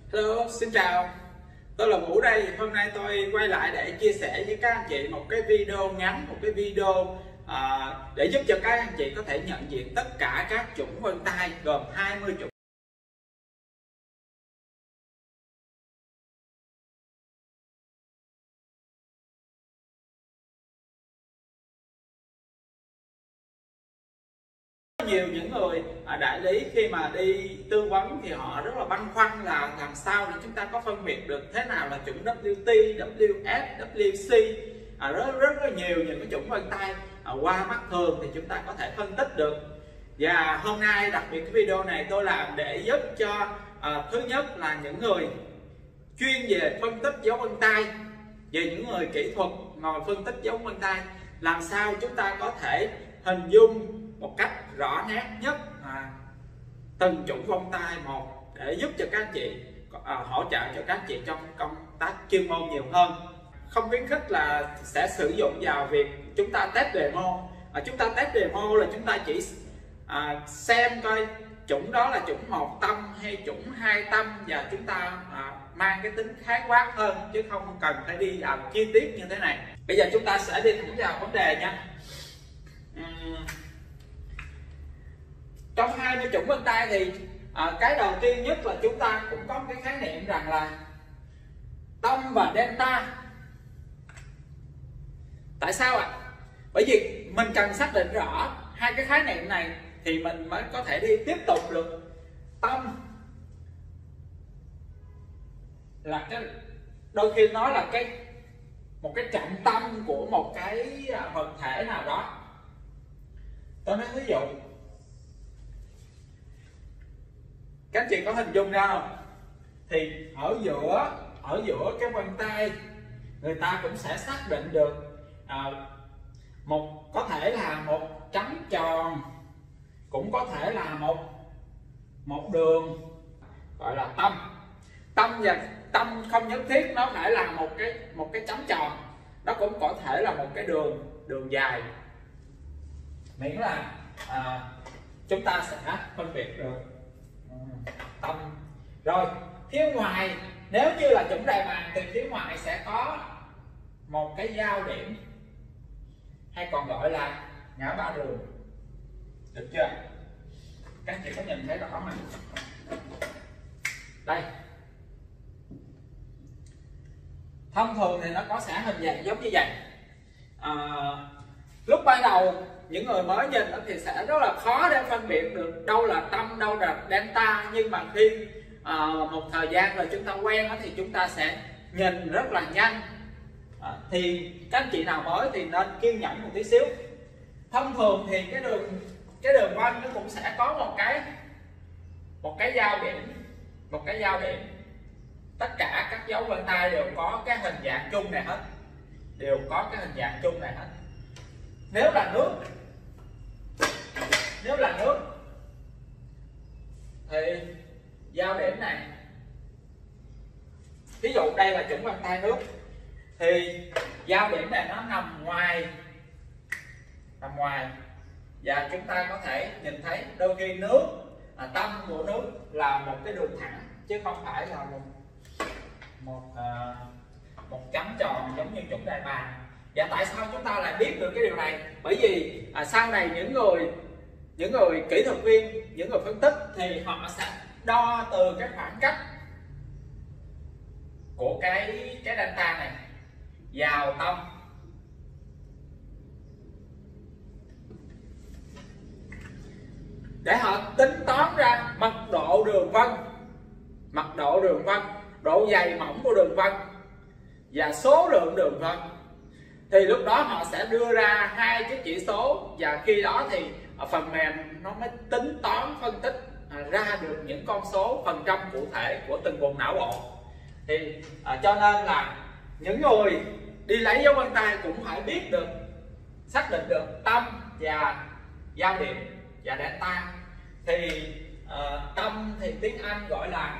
Hello, xin chào. Tôi là Vũ đây. Hôm nay tôi quay lại để chia sẻ với các anh chị một cái video ngắn, một cái video để giúp cho các anh chị có thể nhận diện tất cả các chủng vân tay gồm 20 chủng. Nhiều những người đại lý khi mà đi tư vấn thì họ rất là băn khoăn là làm sao để chúng ta có phân biệt được thế nào là chủng WT, WF, WC. Rất là nhiều những cái chủng vân tay qua mắt thường thì chúng ta có thể phân tích được. Và hôm nay đặc biệt cái video này tôi làm để giúp cho thứ nhất là những người chuyên về phân tích dấu vân tay, về những người kỹ thuật ngồi phân tích dấu vân tay, làm sao chúng ta có thể hình dung một cách rõ nét nhất từng chủng vân tay một để giúp cho các anh chị hỗ trợ cho các anh chị trong công tác chuyên môn nhiều hơn. Không khuyến khích là sẽ sử dụng vào việc chúng ta test demo. Chúng ta test demo là chúng ta chỉ xem coi chủng đó là chủng 1 tâm hay chủng 2 tâm, và chúng ta mang cái tính khái quát hơn chứ không cần phải đi vào chi tiết như thế này. Bây giờ chúng ta sẽ đi thẳng vào vấn đề nha. Trong 20 chủng vân tay thì cái đầu tiên nhất là chúng ta cũng có cái khái niệm rằng là tâm và delta. Tại sao ạ? Bởi vì mình cần xác định rõ hai cái khái niệm này thì mình mới có thể đi tiếp tục được. Tâm là cái, đôi khi nói là một cái trọng tâm của một cái vật thể nào đó. Tôi nói ví dụ, các anh chị có hình dung ra không? Thì ở giữa cái vân tay người ta cũng sẽ xác định được có thể là một chấm tròn, cũng có thể là một đường gọi là tâm. Và tâm không nhất thiết nó phải là một cái chấm tròn, nó cũng có thể là một cái đường dài, miễn là chúng ta sẽ phân biệt được tâm. Rồi phía ngoài, nếu như là chủng đại bàng thì phía ngoài sẽ có một cái giao điểm, hay còn gọi là ngã ba đường. Được chưa? Các anh chị có nhìn thấy rõ không? Đây, thông thường thì nó có sẽ hình dạng giống như vậy. Lúc ban đầu những người mới nhìn thì sẽ rất là khó để phân biệt được đâu là tâm, đâu là delta, nhưng mà khi một thời gian rồi chúng ta quen thì chúng ta sẽ nhìn rất là nhanh. Thì các anh chị nào mới thì nên kiên nhẫn một tí xíu. Thông thường thì cái đường vân nó cũng sẽ có một cái giao điểm. Tất cả các dấu vân tay đều có cái hình dạng chung này hết, Nếu là nước thì giao điểm này, ví dụ đây là chủng vân tay nước, thì giao điểm này nó nằm ngoài, và chúng ta có thể nhìn thấy đôi khi nước, tâm của nước là một cái đường thẳng chứ không phải là một chấm tròn giống như chủng đại bàng. Và tại sao chúng ta lại biết được cái điều này? Bởi vì sau này những người kỹ thuật viên, những người phân tích thì họ sẽ đo từ cái khoảng cách của cái delta này vào tâm, để họ tính toán ra mật độ đường vân, độ dày mỏng của đường vân và số lượng đường vân. Thì lúc đó họ sẽ đưa ra hai cái chỉ số, và khi đó thì phần mềm nó mới tính toán phân tích ra được những con số phần trăm cụ thể của từng vùng não bộ. Thì cho nên là những người đi lấy dấu vân tay cũng phải biết được, xác định được tâm và giao điểm và delta. Thì tâm thì tiếng Anh gọi là,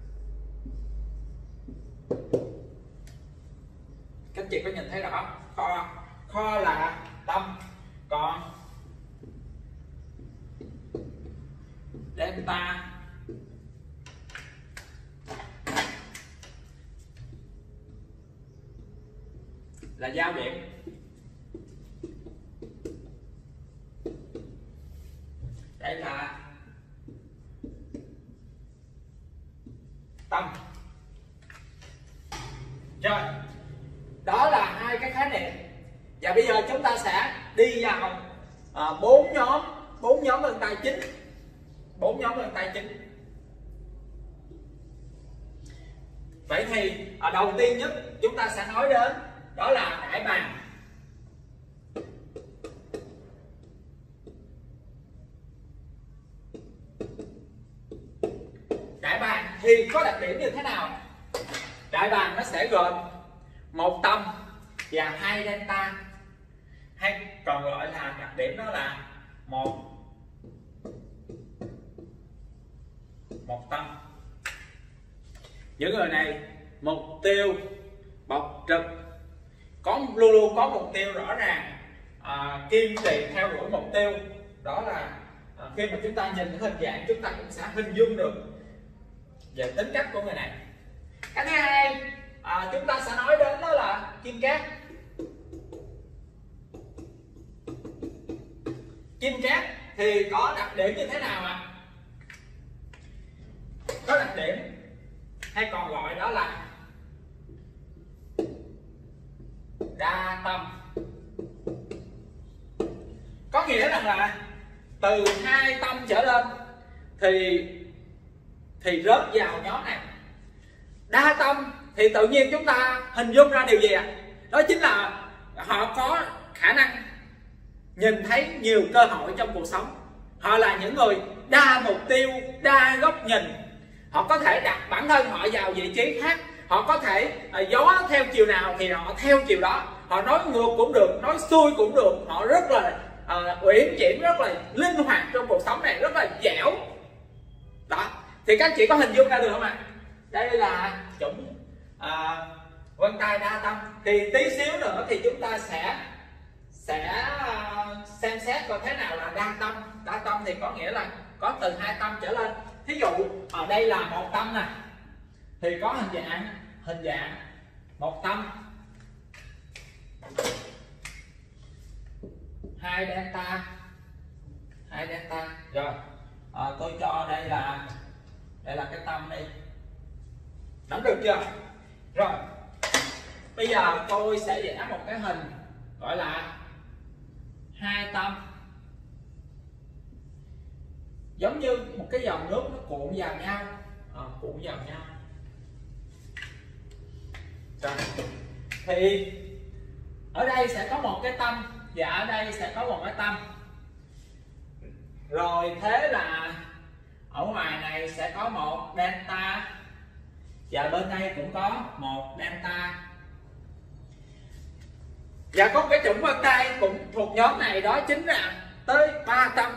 các chị có nhìn thấy rõ, kho là tâm, còn delta là giao điểm. Đây là tâm. Rồi, đó là hai cái khái niệm. Và bây giờ chúng ta sẽ đi vào bốn nhóm vân tay chính. 4 nhóm vân tay chính. Vậy thì đầu tiên nhất chúng ta sẽ nói đến đó là đại bàng. Đại bàng thì có đặc điểm như thế nào? Đại bàng nó sẽ gồm một tâm và hai delta, hay còn gọi là đặc điểm đó là một tâm. Những người này mục tiêu bộc trực, luôn luôn có mục tiêu rõ ràng, kiên trì theo đuổi mục tiêu. Đó là khi mà chúng ta nhìn hình dạng chúng ta cũng sẽ hình dung được về tính cách của người này. Cái thứ hai chúng ta sẽ nói đến đó là kim cát. Kim cát thì có đặc điểm như thế nào ạ? Có đặc điểm hay còn gọi đó là đa tâm. Có nghĩa rằng là từ 2 tâm trở lên thì rớt vào nhóm này. Đa tâm thì tự nhiên chúng ta hình dung ra điều gì ạ? Đó chính là họ có khả năng nhìn thấy nhiều cơ hội trong cuộc sống. Họ là những người đa mục tiêu, đa góc nhìn. Họ có thể đặt bản thân họ vào vị trí khác. Họ có thể gió theo chiều nào thì họ theo chiều đó. Họ nói ngược cũng được, nói xuôi cũng được. Họ rất là uyển chuyển, rất là linh hoạt trong cuộc sống này, rất là dẻo. Đó, thì các chị có hình dung ra được không ạ? Đây là chủng vân tay đa tâm. Thì tí xíu nữa thì chúng ta sẽ xem xét coi thế nào là đa tâm. Đa tâm thì có nghĩa là có từ 2 tâm trở lên. Thí dụ ở đây là một tâm nè, thì có hình dạng một tâm, 2 delta. Rồi tôi cho đây là cái tâm đi, nắm được chưa? Rồi bây giờ tôi sẽ vẽ một cái hình gọi là 2 tâm, giống như một cái dòng nước nó cuộn vào nhau, Rồi. Thì ở đây sẽ có một cái tâm và ở đây sẽ có một cái tâm. Rồi thế là ở ngoài này sẽ có một delta và bên đây cũng có một delta. Và có cái chủng vân tay cũng thuộc nhóm này, đó chính là tới 3 tâm,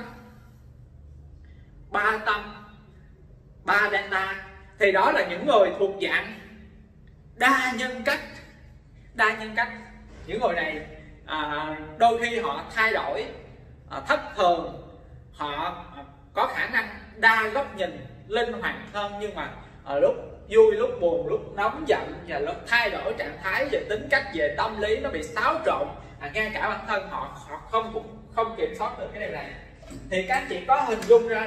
3 delta. Thì đó là những người thuộc dạng đa nhân cách. Những người này đôi khi họ thay đổi thất thường, họ có khả năng đa góc nhìn, linh hoạt hơn, nhưng mà lúc vui, lúc buồn, lúc nóng giận và lúc thay đổi trạng thái về tính cách, về tâm lý nó bị xáo trộn, ngay cả bản thân họ không kiểm soát được cái điều này. Thì các chị có hình dung ra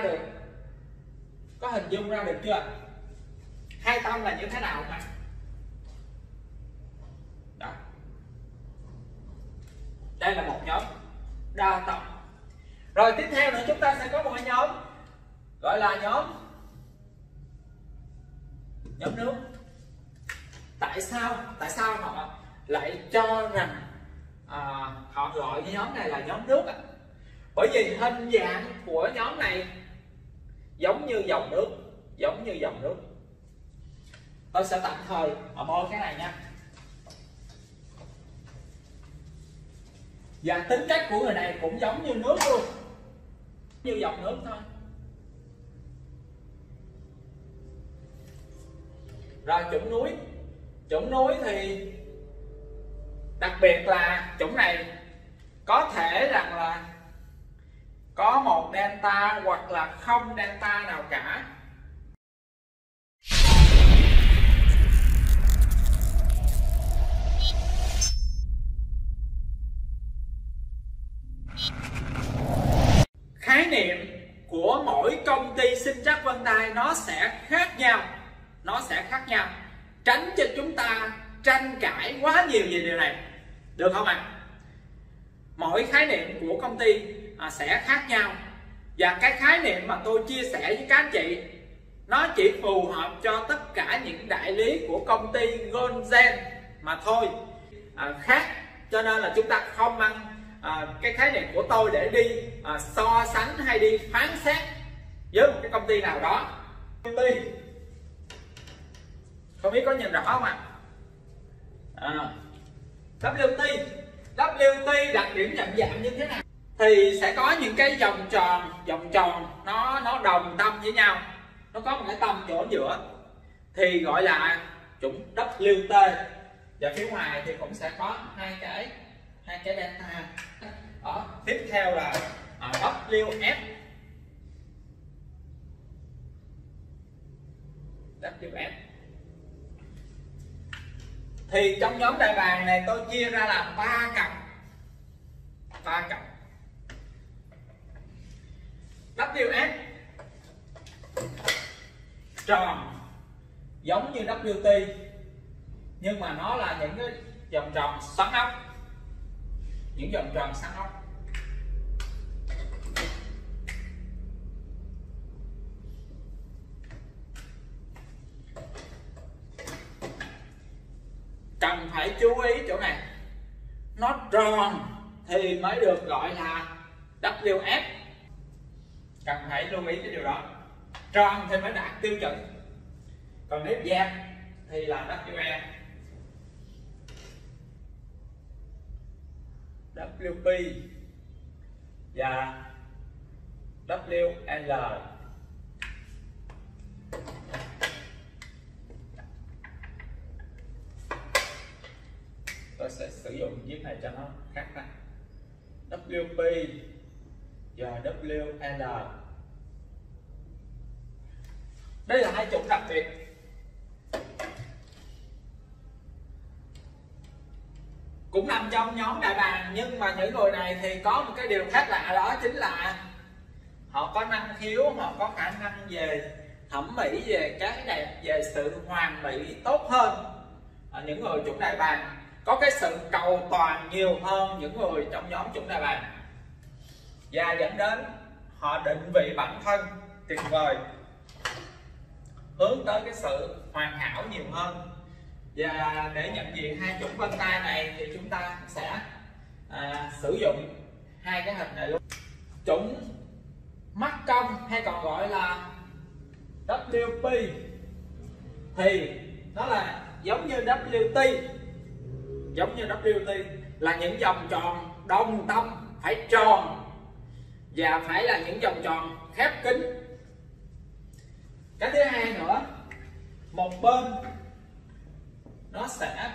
được chưa? 2 tâm là như thế nào mà? Đó. Đây là một nhóm đa tâm. Rồi tiếp theo nữa chúng ta sẽ có một nhóm gọi là nhóm nước. Tại sao họ lại cho rằng họ gọi cái nhóm này là nhóm nước ạ? Bởi vì hình dạng của nhóm này giống như dòng nước. Tôi sẽ tạm thời bôi cái này nha. Và tính cách của người này cũng giống như nước luôn, như dòng nước thôi. Rồi chủng núi thì đặc biệt là chủng này có thể rằng là có một delta hoặc là không delta nào cả. công ty sinh trắc vân tay nó sẽ khác nhau, tránh cho chúng ta tranh cãi quá nhiều về điều này, được không ạ? Mỗi khái niệm của công ty sẽ khác nhau, và cái khái niệm mà tôi chia sẻ với các anh chị nó chỉ phù hợp cho tất cả những đại lý của công ty Goldgen mà thôi, khác. Cho nên là chúng ta không mang cái khái niệm của tôi để đi so sánh hay đi phán xét với một cái công ty nào đó. Công ty không biết có nhìn rõ không ạ? WT đặc điểm nhận dạng như thế nào? Thì sẽ có những cái vòng tròn nó đồng tâm với nhau, nó có một cái tâm chỗ giữa thì gọi là chủng WT, và phía ngoài thì cũng sẽ có hai cái delta. Đó, tiếp theo là WF. Thì trong nhóm đại bàng này tôi chia ra làm 3 cặp. WF tròn giống như WT, nhưng mà nó là những cái vòng tròn xoắn ốc, cần phải chú ý chỗ này, nó tròn thì mới được gọi là WF, cần phải lưu ý cái điều đó, tròn thì mới đạt tiêu chuẩn, còn nếu dẹp thì là WE. WP và WL. Tôi sẽ sử dụng viết này cho nó khác nè. WP và WL. Đây là hai chủng đặc biệt. Cũng nằm trong nhóm đại bàng, nhưng mà những người này thì có một cái điều khác lạ, đó chính là họ có năng khiếu, họ có khả năng về thẩm mỹ, về cái đẹp, về sự hoàn mỹ tốt hơn những người chủng đại bàng, có cái sự cầu toàn nhiều hơn những người trong nhóm chủng đại bàng, và dẫn đến họ định vị bản thân tuyệt vời, hướng tới cái sự hoàn hảo nhiều hơn. Và để nhận diện hai chủng vân tay này thì chúng ta sẽ sử dụng hai cái hình này luôn. Chủng mắt cong hay còn gọi là WP thì nó là giống như WT, là những vòng tròn đồng tâm, phải tròn và phải là những vòng tròn khép kín. Cái thứ hai nữa, một bên nó sẽ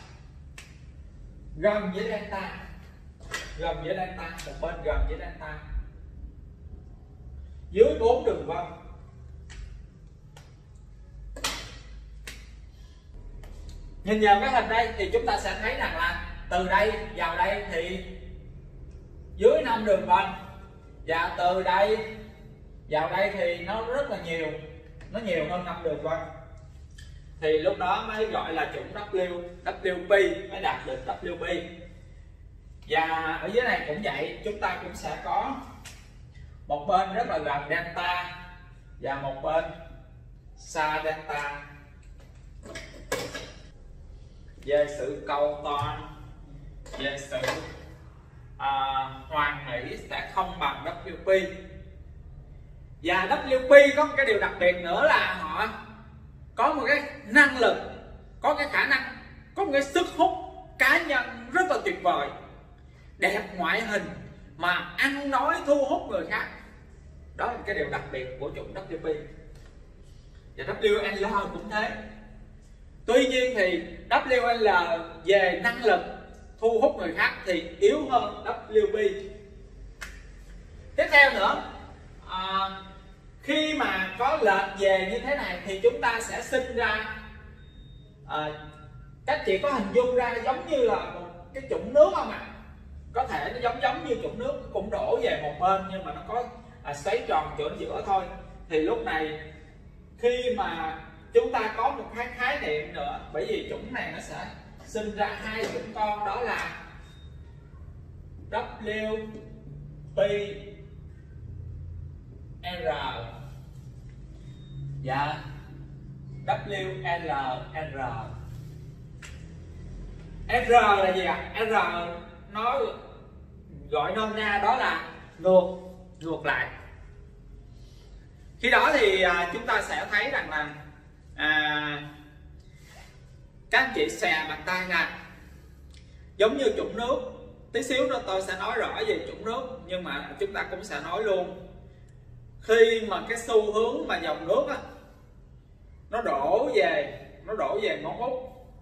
gần với delta, một bên gần với delta, dưới 4 đường vân. Nhìn vào cái hình đây thì chúng ta sẽ thấy rằng là từ đây vào đây thì dưới 5 đường vân, và từ đây vào đây thì nó rất là nhiều, nó nhiều hơn 5 đường vân, thì lúc đó mới gọi là chủng WP, mới đạt được WP. Và ở dưới này cũng vậy, chúng ta cũng sẽ có một bên rất là gần delta và một bên xa delta. Về sự cầu toàn, về sự hoàn mỹ sẽ không bằng WP. Và WP có một cái điều đặc biệt nữa là họ có một cái năng lực, có cái khả năng, có một cái sức hút cá nhân rất là tuyệt vời, đẹp ngoại hình mà ăn nói thu hút người khác. Đó là cái điều đặc biệt của chủng WP. Và WL cũng thế. Tuy nhiên thì WL về năng lực thu hút người khác thì yếu hơn WP. Tiếp theo nữa, khi mà có lệch về như thế này thì chúng ta sẽ sinh ra, các chị có hình dung ra giống như là một cái chủng nước không ạ? Có thể nó giống như chủng nước, cũng đổ về một bên nhưng mà nó có xoáy tròn chỗ giữa thôi. thì lúc này khi mà chúng ta có một cái khái niệm nữa, bởi vì chủng này nó sẽ sinh ra hai chủng con, đó là W, P, R và W, L, R. R là gì ạ? R nó gọi nôm na đó là ngược lại. Khi đó thì chúng ta sẽ thấy rằng là các anh chị xè bàn tay nè, giống như chủng nước. Tí xíu nữa tôi sẽ nói rõ về chủng nước, nhưng mà chúng ta cũng sẽ nói luôn khi mà cái xu hướng mà dòng nước á, nó đổ về ngón út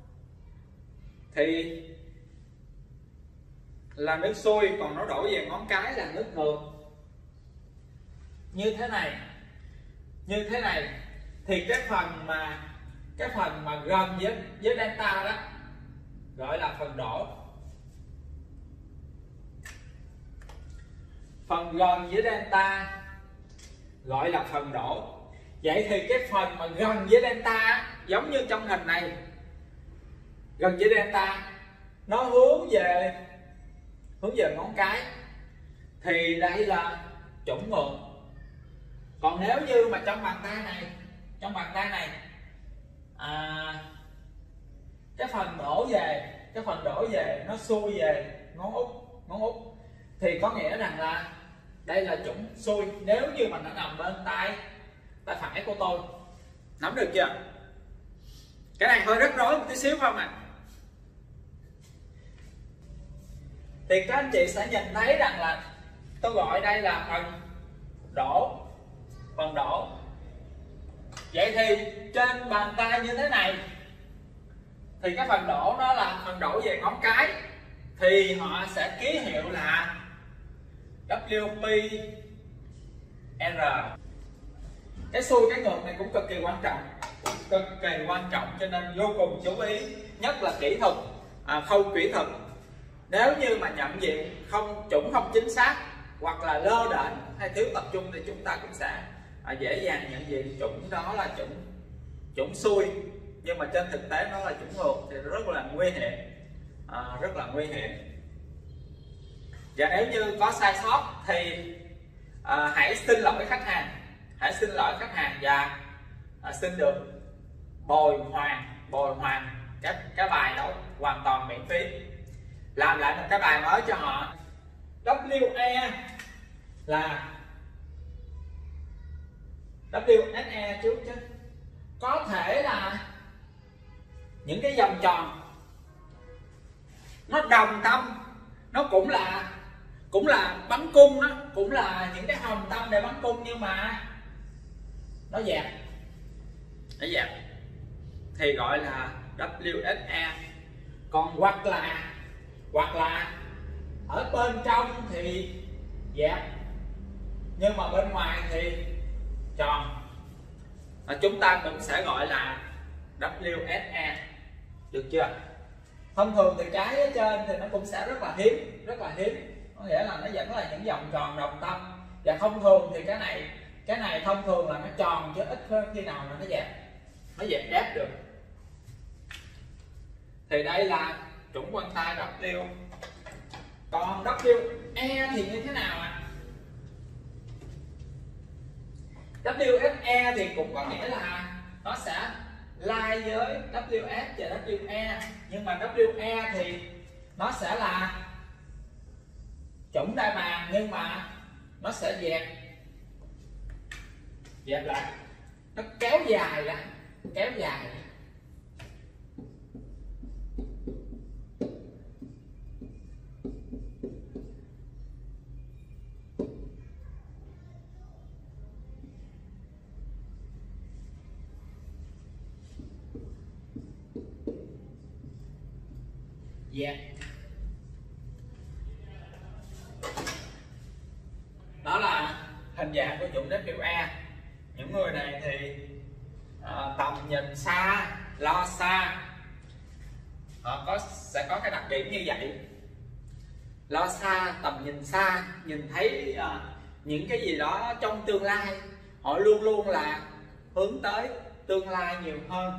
thì là nước xuôi, còn nó đổ về ngón cái là nước ngược. Như thế này thì cái phần mà gần với delta đó gọi là phần đổ. Phần gần với delta gọi là phần đổ. Vậy thì cái phần mà gần với delta giống như trong hình này, gần với delta nó hướng về ngón cái thì đây là chủng ngược. Còn nếu như mà trong bàn tay này cái phần đổ về nó xuôi về ngón út thì có nghĩa rằng là đây là chủng xuôi, nếu như mà nó nằm bên tay phải của tôi. Nắm được chưa? Cái này hơi rắc rối một tí xíu không ạ? Thì các anh chị sẽ nhìn thấy rằng là tôi gọi đây là phần đổ. Vậy thì trên bàn tay như thế này thì cái phần đổ đó là phần đổ về ngón cái, thì họ sẽ ký hiệu là WP R. Cái xuôi cái ngược này cũng cực kỳ quan trọng, cho nên vô cùng chú ý, nhất là kỹ thuật, khâu kỹ thuật. Nếu như mà nhận diện chủng không chính xác hoặc là lơ đễnh hay thiếu tập trung thì chúng ta cũng sẽ dễ dàng nhận diện chủng đó là chủng xuôi, nhưng mà trên thực tế nó là chủng ngược thì rất là nguy hiểm, Và nếu như có sai sót thì hãy xin lỗi khách hàng, và xin được bồi hoàn cái bài đó hoàn toàn miễn phí, làm lại một cái bài mới cho họ. WE là WSE trước chứ, có thể là những cái vòng tròn nó đồng tâm, nó cũng là bắn cung, đó cũng là những cái hồng tâm để bắn cung, nhưng mà nó dẹp thì gọi là WSE. Còn hoặc là ở bên trong thì dẹp nhưng mà bên ngoài thì tròn, chúng ta cũng sẽ gọi là WSE, được chưa? Thông thường thì cái ở trên thì nó cũng sẽ rất là hiếm, có nghĩa là nó vẫn là những vòng tròn đồng tâm, và thông thường thì cái này thông thường là nó tròn chứ ít khi nào là nó dẹp đáp được. Thì đây là chủng vân tay W. Còn WE thì như thế nào ạ? WSE thì cũng có nghĩa là nó sẽ lai với WS và WE, nhưng mà WE thì nó sẽ là chủng đa bàn, nhưng mà nó sẽ dẹp lại, nó kéo dài ra. Đó là hình dạng của chủng WE. Những người này thì tầm nhìn xa, lo xa, họ sẽ có cái đặc điểm như vậy. Lo xa, tầm nhìn xa, nhìn thấy những cái gì đó trong tương lai, họ luôn luôn là hướng tới tương lai nhiều hơn.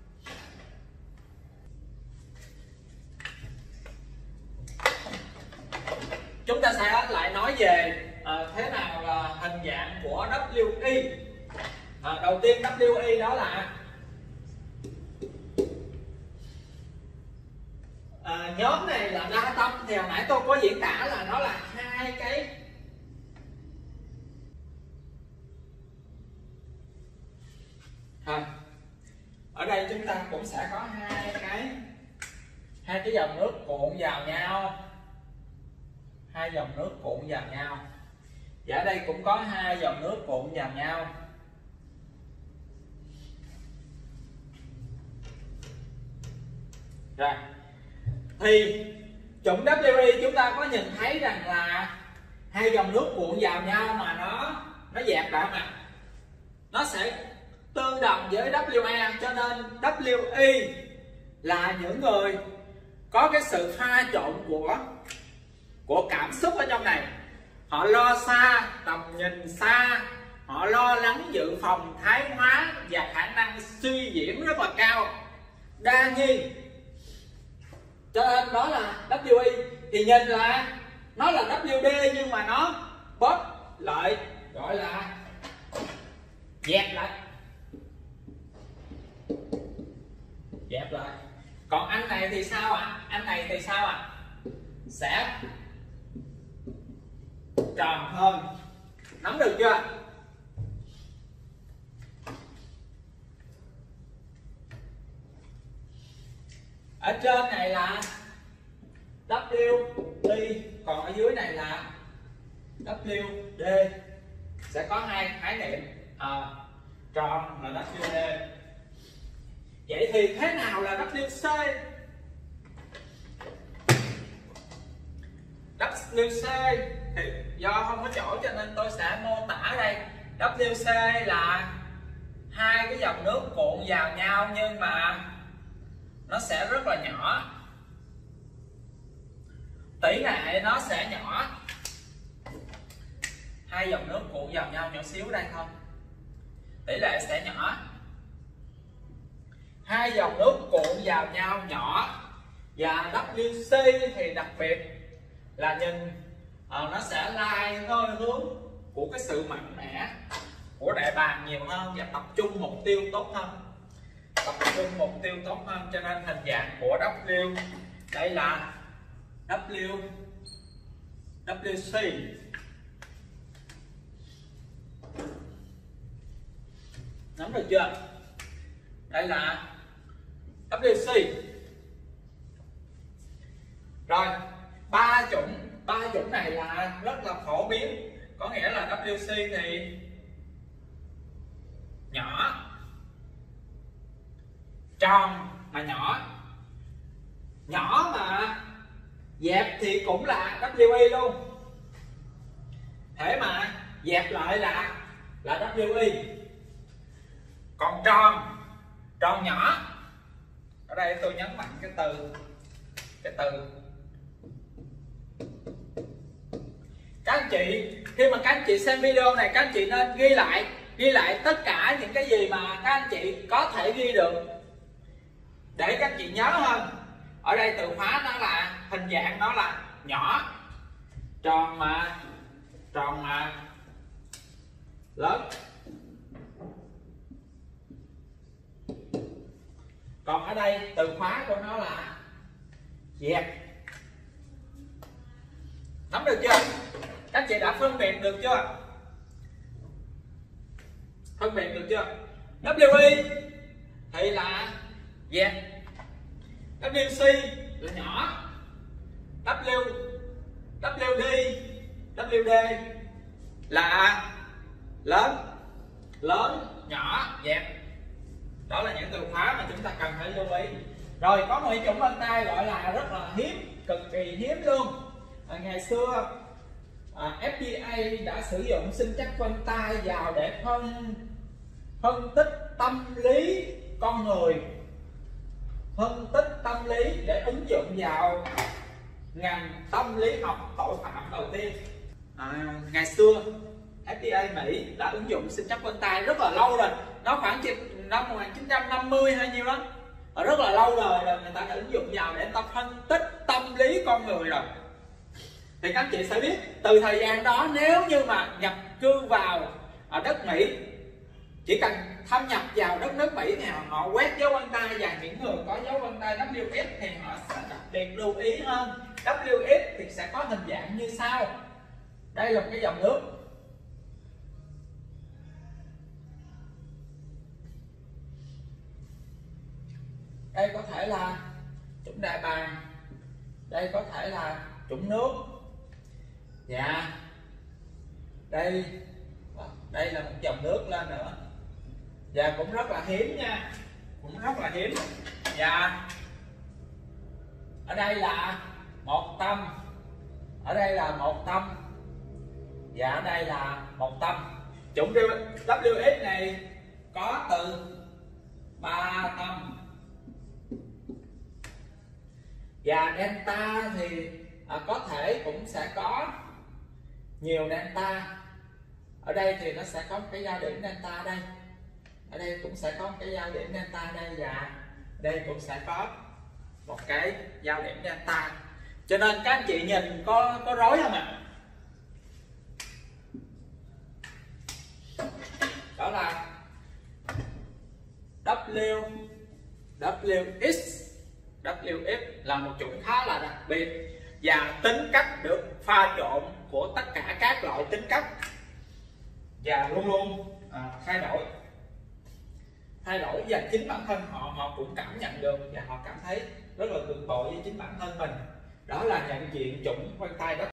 Chúng ta sẽ lại nói về thế nào là hình dạng của WI. Đầu tiên WI đó là nhóm này là đa tâm, thì hồi nãy tôi có diễn tả là nó là hai cái ở đây chúng ta cũng sẽ có hai cái dòng nước cuộn vào nhau, hai dòng nước cuộn vào nhau, và ở đây cũng có hai dòng nước cuộn vào nhau. Rồi thì chủng WI chúng ta có nhìn thấy rằng là hai dòng nước cuộn vào nhau mà nó dẹp lại mà nó sẽ tương đồng với WA, cho nên WI là những người có cái sự pha trộn của cảm xúc ở trong này. Họ lo xa, tầm nhìn xa, họ lo lắng dự phòng thái hóa và khả năng suy diễn rất là cao, đa nghi. Cho nên đó là WI. Thì nhìn là nó là WD nhưng mà nó bóp lại, gọi là dẹp lại, dẹp lại. Còn anh này thì sao ạ? Anh này thì sao ạ? Sẽ tròn hơn. Nắm được chưa? Ở trên này là WI, còn ở dưới này là WD. Sẽ có hai khái niệm, tròn là WD. Vậy thì thế nào là WC? WC thì do không có chỗ cho nên tôi sẽ mô tả ở đây. WC là hai cái dòng nước cuộn vào nhau nhưng mà nó sẽ rất là nhỏ, tỷ lệ nó sẽ nhỏ. Hai dòng nước cuộn vào nhau nhỏ xíu đây thôi, tỷ lệ sẽ nhỏ. Hai dòng nước cuộn vào nhau nhỏ. Và WC thì đặc biệt là nhìn nó sẽ lai hơi hướng của cái sự mạnh mẽ của đại bàng nhiều hơn và tập trung mục tiêu tốt hơn, tập trung mục tiêu tốt hơn. Cho nên hình dạng của W đây là WC. Nắm được chưa? Đây là WC. Rồi ba chủng này là rất là phổ biến, có nghĩa là WC thì nhỏ, tròn mà nhỏ mà dẹp thì cũng là WI luôn, thế mà dẹp lại là WI. Còn tròn nhỏ, ở đây tôi nhấn mạnh cái từ các anh chị, khi mà các anh chị xem video này, các anh chị nên ghi lại tất cả những cái gì mà các anh chị có thể ghi được để các anh chị nhớ hơn. Ở đây từ khóa nó là hình dạng, nó là nhỏ, tròn mà lớn. Còn ở đây từ khóa của nó là dẹp. Nắm được chưa? Các chị đã phân biệt được chưa? Phân biệt được chưa? WI thì là dẹp, WC là nhỏ, WD là lớn, nhỏ, dẹp. Đó là những từ khóa mà chúng ta cần phải lưu ý. Rồi có một chủng vân tay gọi là rất là hiếm, cực kỳ hiếm luôn. Ngày xưa FDA đã sử dụng sinh chắc vân tay vào để phân tích tâm lý con người, phân tích tâm lý để ứng dụng vào ngành tâm lý học tội phạm đầu tiên. Ngày xưa FDA Mỹ đã ứng dụng sinh chắc vân tay rất là lâu rồi, nó khoảng năm 1950 hay nhiêu đó, rất là lâu rồi người ta đã ứng dụng vào để người ta phân tích tâm lý con người rồi. Thì các anh chị sẽ biết từ thời gian đó nếu như mà nhập cư vào ở đất Mỹ, chỉ cần thâm nhập vào đất nước Mỹ thì họ quét dấu vân tay, và những người có dấu vân tay WX thì họ sẽ đặc biệt lưu ý hơn. WX thì sẽ có hình dạng như sau. Đây là một cái dòng nước, đây có thể là chủng đại bàng, đây có thể là chủng nước, dạ đây là một dòng nước lên nữa, và cũng rất là hiếm nha, cũng rất là hiếm. Và ở đây là một tâm, ở đây là một tâm, và ở đây là một tâm. Chủng WX này có từ 3 tâm. Và delta thì có thể cũng sẽ có nhiều delta. Ở đây thì nó sẽ có một cái giao điểm delta đây, ở đây cũng sẽ có một cái giao điểm delta đây, và đây cũng sẽ có một cái giao điểm delta. Cho nên các anh chị nhìn có rối không ạ? Đó là WX là một chủng khá là đặc biệt, và tính cách được pha trộn của tất cả các loại tính cách, và luôn luôn thay đổi, và chính bản thân họ cũng cảm nhận được, và họ cảm thấy rất là bực bội với chính bản thân mình. Đó là nhận diện chủng vân tay đó.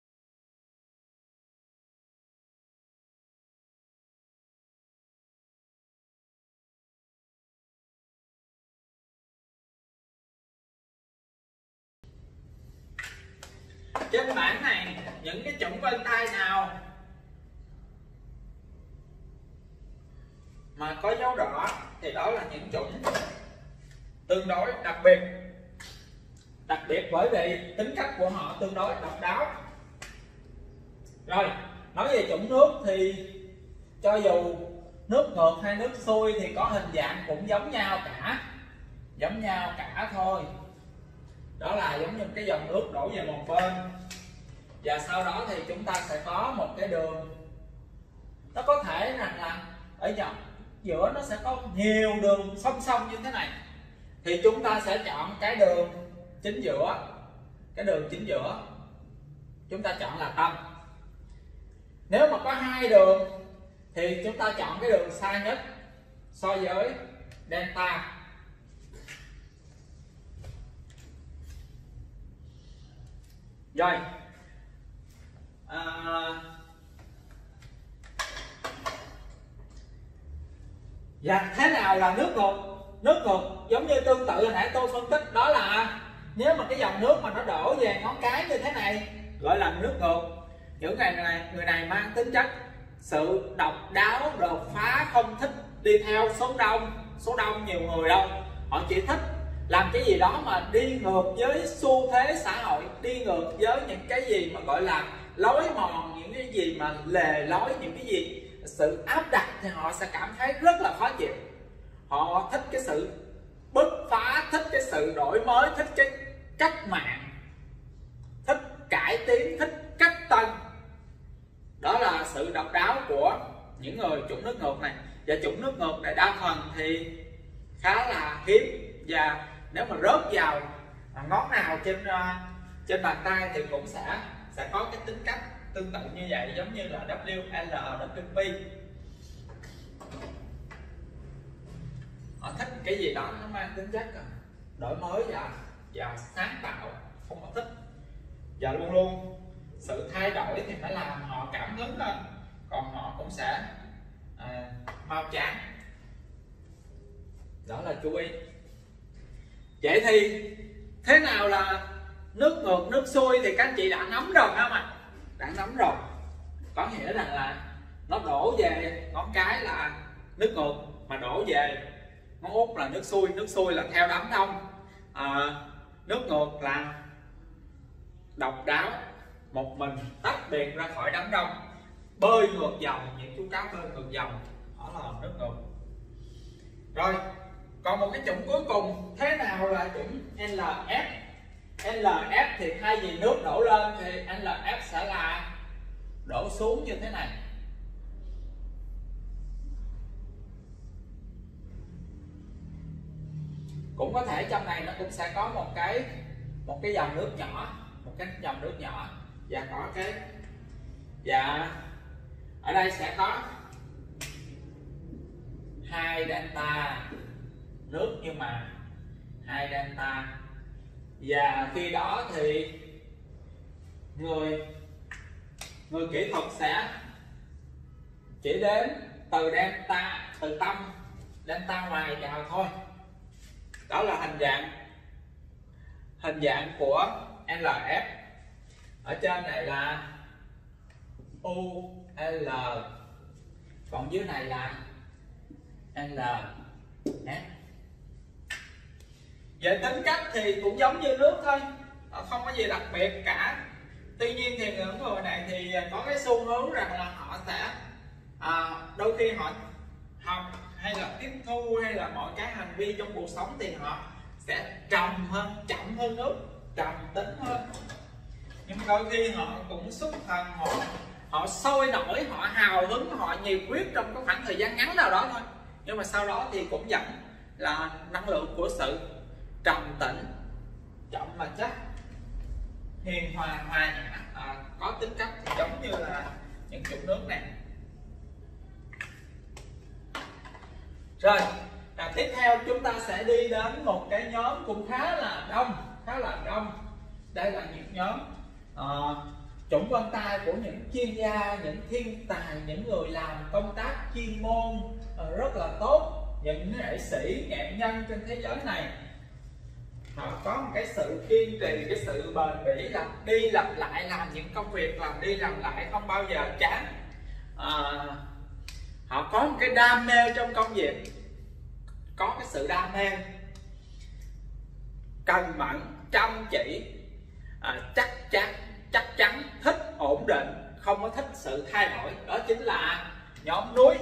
Trên bảng này những cái chủng vân tay nào mà có dấu đỏ thì đó là những chủng tương đối đặc biệt bởi vì tính cách của họ tương đối độc đáo. Rồi nói về chủng nước thì cho dù nước ngược hay nước xuôi thì có hình dạng cũng giống nhau cả thôi. Đó là giống như cái dòng nước đổ về một bên, và sau đó thì chúng ta sẽ có một cái đường, nó có thể rằng là ở dọc giữa nó sẽ có nhiều đường song song như thế này, thì chúng ta sẽ chọn cái đường chính giữa, chúng ta chọn là tâm. Nếu mà có hai đường thì chúng ta chọn cái đường xa nhất so với delta. Rồi và thế nào là nước ngược? Nước ngược giống như tương tự hồi nãy tôi phân tích, đó là nếu mà cái dòng nước mà nó đổ về ngón cái như thế này gọi là nước ngược. Những người này mang tính chất sự độc đáo, đột phá, không thích đi theo số đông nhiều người đâu. Họ chỉ thích làm cái gì đó mà đi ngược với xu thế xã hội, đi ngược với những cái gì mà gọi là lối mòn, những cái gì mà lề lối, những cái gì sự áp đặt, thì họ sẽ cảm thấy rất là khó chịu. Họ thích cái sự bứt phá, thích cái sự đổi mới, thích cái cách mạng, thích cải tiến, thích cách tân. Đó là sự độc đáo của những người chủng nước ngược này. Và chủng nước ngược này đa phần thì khá là hiếm, và nếu mà rớt vào ngón nào trên bàn tay thì cũng sẽ có cái tính cách tương tự như vậy, giống như là WL, WP. Họ thích cái gì đó nó mang tính chất đổi mới và sáng tạo, không có thích, và luôn luôn sự thay đổi thì phải làm họ cảm hứng lên, còn họ cũng sẽ mau chán. Đó là chú ý. Vậy thì thế nào là nước ngược, nước xuôi thì các anh chị đã nắm rồi không ạ? Đã nắm rồi. Có nghĩa rằng là nó đổ về ngón cái là nước ngược, mà đổ về ngón út là nước xuôi. Nước xuôi là theo đám đông, nước ngược là độc đáo, một mình tách biệt ra khỏi đám đông. bơi ngược dòng, những chú cá bơi ngược dòng, đó là nước ngược. Rồi còn một cái chủng cuối cùng, thế nào là chủng LF? LF thì thay vì nước đổ lên thì LF sẽ là đổ xuống như thế này. Cũng có thể trong này nó cũng sẽ có một cái dòng nước nhỏ, một cái dòng nước nhỏ, và có cái, và ở đây sẽ có 2 delta nước, nhưng mà 2 delta, và khi đó thì người kỹ thuật sẽ chỉ đến từ delta, từ tâm delta ngoài vào thôi. Đó là hình dạng của LF. Ở trên này là UL, còn dưới này là LF. Về tính cách thì cũng giống như nước thôi, không có gì đặc biệt cả. Tuy nhiên thì những người này thì có cái xu hướng rằng là họ sẽ đôi khi họ học hay là tiếp thu hay là mọi cái hành vi trong cuộc sống thì họ sẽ chậm hơn nước, trầm tính hơn. Nhưng đôi khi họ cũng xuất thần, họ sôi nổi, họ hào hứng, họ nhiệt huyết trong cái khoảng thời gian ngắn nào đó thôi, nhưng mà sau đó thì cũng vẫn là năng lượng của sự trầm tĩnh, chậm mà chắc, hiền hòa, hòa nhã, có tính cách giống như là những chủng nước này. Rồi tiếp theo chúng ta sẽ đi đến một cái nhóm cũng khá là đông. Đây là những nhóm chủng vân tay của những chuyên gia, những thiên tài, những người làm công tác chuyên môn rất là tốt, những nghệ sĩ, nghệ nhân trên thế giới này. Họ có một cái sự kiên trì, cái sự bền bỉ, làm đi làm lại, làm những công việc làm đi làm lại không bao giờ chán. Họ có một cái đam mê trong công việc, có cái sự đam mê, cần mẫn, chăm chỉ, chắc chắn, thích ổn định, không có thích sự thay đổi. Đó chính là nhóm núi.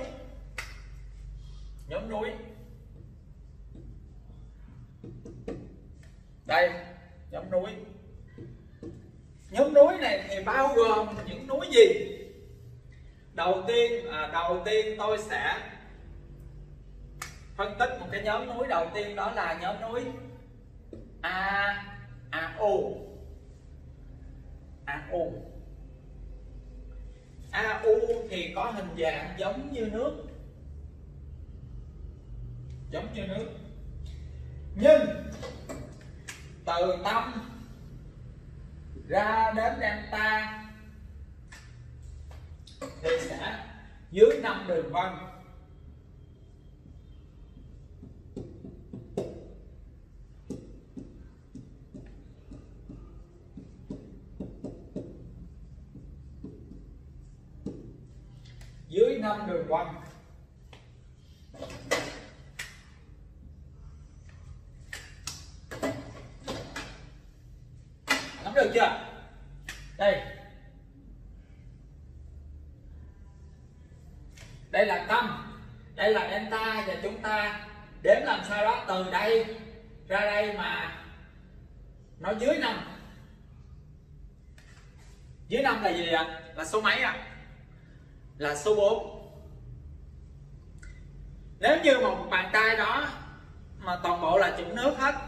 Đây, nhóm núi này thì bao gồm những núi gì? Đầu tiên tôi sẽ phân tích một cái nhóm núi đầu tiên, đó là nhóm núi AU. AU thì có hình dạng giống như nước, nhưng từ tâm ra đến delta thì sẽ dưới 5 đường vân. Dưới 5 đường vân. Nắm được chưa? Đây là tâm, đây là delta, và chúng ta đếm làm sao đó từ đây ra đây mà nó dưới 5. Dưới 5 là gì ạ? Là số mấy ạ? Là số 4. Nếu như một bàn tay đó mà toàn bộ là chủng nước hết.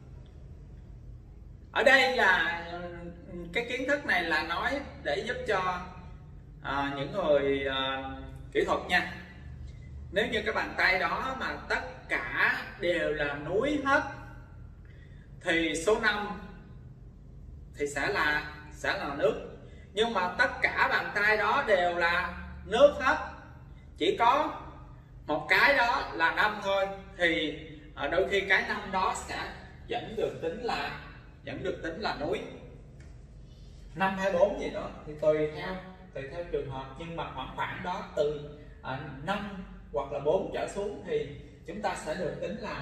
Ở đây là cái kiến thức này là nói để giúp cho những người kỹ thuật nha. Nếu như cái bàn tay đó mà tất cả đều là núi hết thì số 5 thì sẽ là nước. Nhưng mà tất cả bàn tay đó đều là nước hết, chỉ có một cái đó là 5 thôi, thì đôi khi cái 5 đó sẽ vẫn được tính là núi. 5 hay 4 gì đó thì tùy theo trường hợp, nhưng mà khoảng đó từ 5 hoặc là 4 trở xuống thì chúng ta sẽ được tính là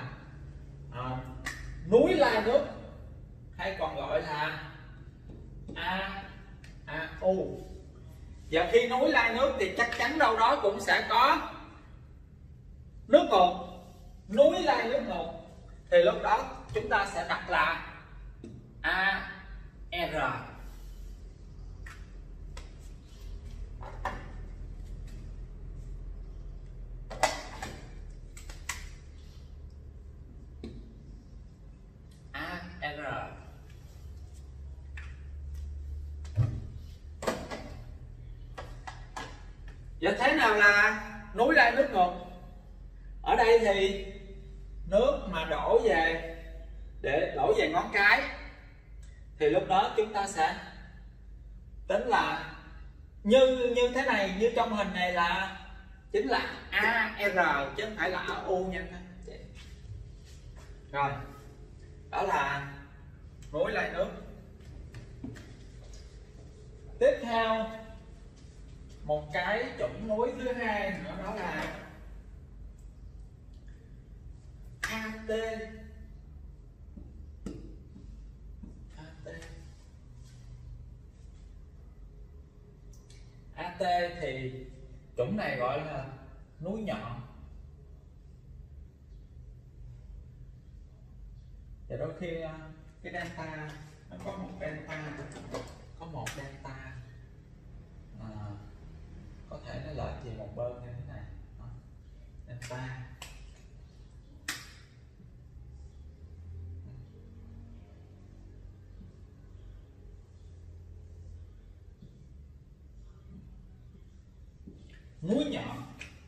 núi lai nước, hay còn gọi là AU. Và khi núi lai nước thì chắc chắn đâu đó cũng sẽ có nước ngọt, núi lai nước ngọt, thì lúc đó chúng ta sẽ đặt là AR. AR. Và thế nào là núi lai nước ngọt? Ở đây thì nước mà đổ về, để đổ về ngón cái, thì lúc đó chúng ta sẽ tính là như thế này, như trong hình này là chính là AR chứ không phải là AU nha các chị. Rồi, đó là núi lai nước. Tiếp theo một cái chủng núi thứ hai nữa, đó là AT. AT thì chủng này gọi là núi nhọn. Và đôi khi cái delta nó có một delta, có thể nó lệch về một bên như thế này, delta. Núi nhọn.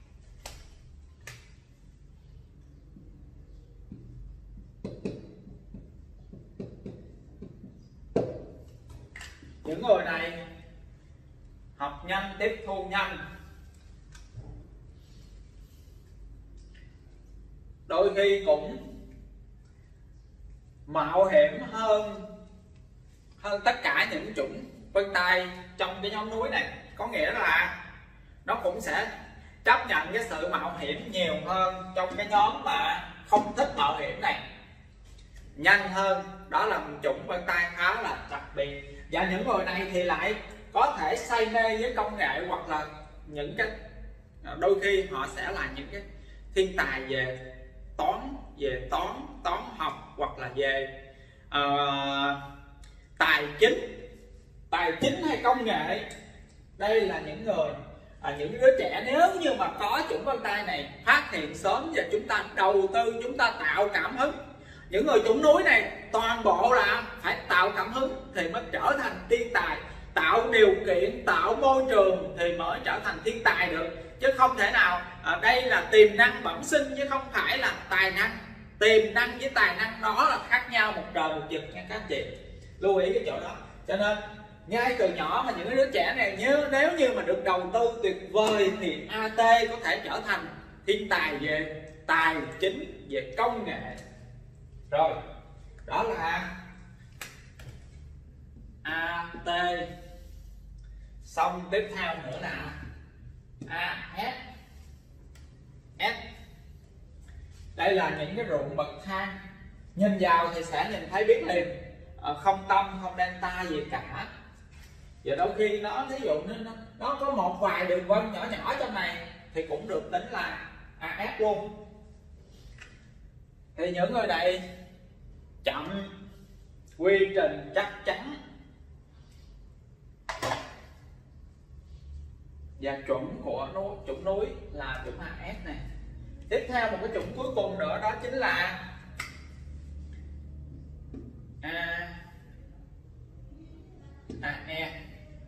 Những người này học nhanh, tiếp thu nhanh, đôi khi cũng mạo hiểm hơn tất cả những chủng vân tay trong cái nhóm núi này. Có nghĩa là nó cũng sẽ chấp nhận cái sự mạo hiểm nhiều hơn trong cái nhóm mà không thích mạo hiểm này, nhanh hơn. Đó là một chủng vân tay khá là đặc biệt. Và những người này thì lại có thể say mê với công nghệ, hoặc là những cái đôi khi họ sẽ là những cái thiên tài về toán học, hoặc là về tài chính hay công nghệ. Đây là những người những đứa trẻ nếu như mà có chủng vân tay này phát hiện sớm và chúng ta đầu tư, chúng ta tạo cảm hứng. Những người chủng núi này toàn bộ là phải tạo cảm hứng thì mới trở thành thiên tài, tạo điều kiện, tạo môi trường thì mới trở thành thiên tài được, chứ không thể nào. Đây là tiềm năng bẩm sinh chứ không phải là tài năng. Tiềm năng với tài năng đó là khác nhau một trời một vực nha các anh chị, lưu ý cái chỗ đó. Cho nên ngay từ nhỏ mà những đứa trẻ này nếu như mà được đầu tư tuyệt vời thì AT có thể trở thành thiên tài về tài chính, về công nghệ. Rồi, đó là AT. Xong tiếp theo nữa là AS. Đây là những cái ruộng bậc thang, nhìn vào thì sẽ nhìn thấy biết liền, không tâm, không delta gì cả. Và đôi khi nó ví dụ nó có một vài đường vân nhỏ nhỏ trong này thì cũng được tính là AS luôn. Thì những người này chậm, quy trình chắc chắn, và chuẩn của chủng núi là chủng AS này. Tiếp theo một cái chủng cuối cùng nữa, đó chính là AE.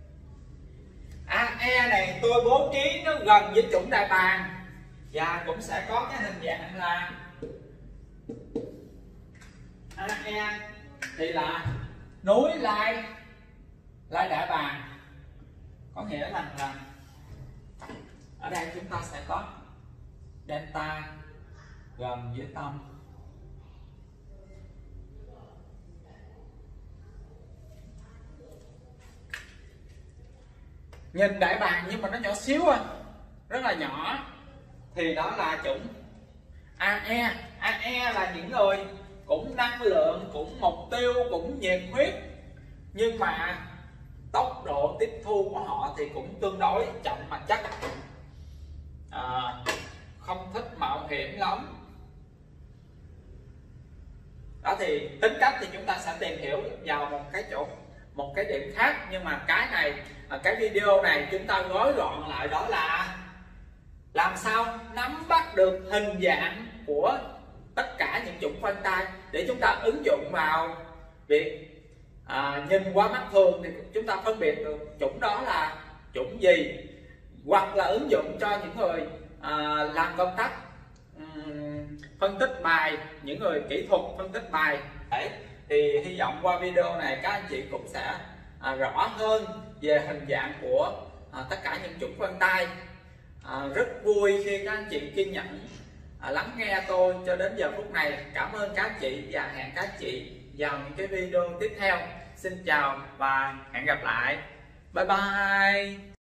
AE này tôi bố trí nó gần với chủng đại bàng và cũng sẽ có cái hình dạng là AE thì là núi lai đại bàng. Có nghĩa là ở đây chúng ta sẽ có delta gần với tâm. Nhìn đại bàng nhưng mà nó nhỏ xíu à, rất là nhỏ, thì đó là chủng AE. AE là những người cũng năng lượng, cũng mục tiêu, cũng nhiệt huyết, nhưng mà tốc độ tiếp thu của họ thì cũng tương đối chậm mà chắc, không thích mạo hiểm lắm. Đó thì tính cách thì chúng ta sẽ tìm hiểu vào một cái điểm khác, nhưng mà cái này, cái video này chúng ta gói gọn lại đó là làm sao nắm bắt được hình dạng của tất cả những chủng vân tay để chúng ta ứng dụng vào việc nhìn qua mắt thường thì chúng ta phân biệt được chủng đó là chủng gì, hoặc là ứng dụng cho những người làm công tác phân tích bài, những người kỹ thuật phân tích bài. Đấy, thì hy vọng qua video này các anh chị cũng sẽ rõ hơn về hình dạng của tất cả những chủng vân tay. Rất vui khi các anh chị kiên nhẫn lắng nghe tôi cho đến giờ phút này. Cảm ơn các anh chị và hẹn các anh chị vào những cái video tiếp theo. Xin chào và hẹn gặp lại. Bye bye.